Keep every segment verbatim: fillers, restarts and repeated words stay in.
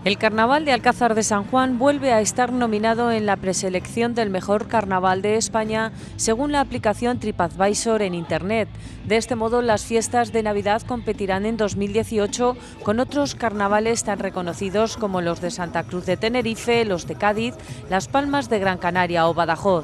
El Carnaval de Alcázar de San Juan vuelve a estar nominado en la preselección del mejor carnaval de España según la aplicación TripAdvisor en Internet. De este modo, las fiestas de Navidad competirán en dos mil dieciocho con otros carnavales tan reconocidos como los de Santa Cruz de Tenerife, los de Cádiz, Las Palmas de Gran Canaria o Badajoz.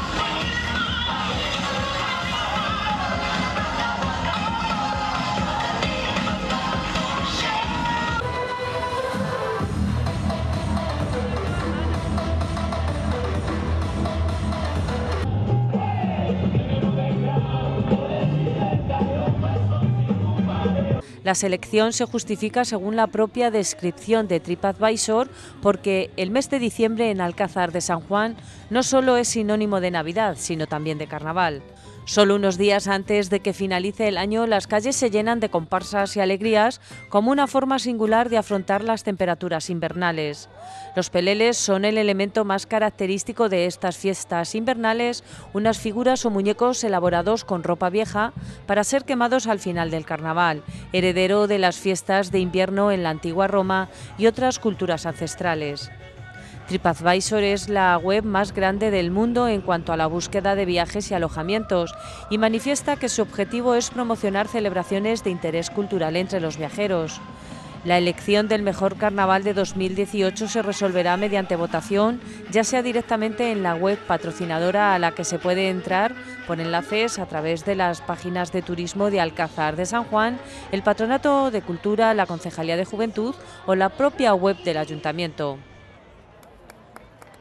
La selección se justifica según la propia descripción de TripAdvisor porque el mes de diciembre en Alcázar de San Juan no solo es sinónimo de Navidad, sino también de Carnaval. Solo unos días antes de que finalice el año, las calles se llenan de comparsas y alegrías como una forma singular de afrontar las temperaturas invernales. Los peleles son el elemento más característico de estas fiestas invernales, unas figuras o muñecos elaborados con ropa vieja para ser quemados al final del Carnaval, heredero de las fiestas de invierno en la antigua Roma y otras culturas ancestrales. TripAdvisor es la web más grande del mundo en cuanto a la búsqueda de viajes y alojamientos y manifiesta que su objetivo es promocionar celebraciones de interés cultural entre los viajeros. La elección del mejor carnaval de dos mil dieciocho se resolverá mediante votación, ya sea directamente en la web patrocinadora a la que se puede entrar por enlaces a través de las páginas de turismo de Alcázar de San Juan, el Patronato de Cultura, la Concejalía de Juventud o la propia web del Ayuntamiento.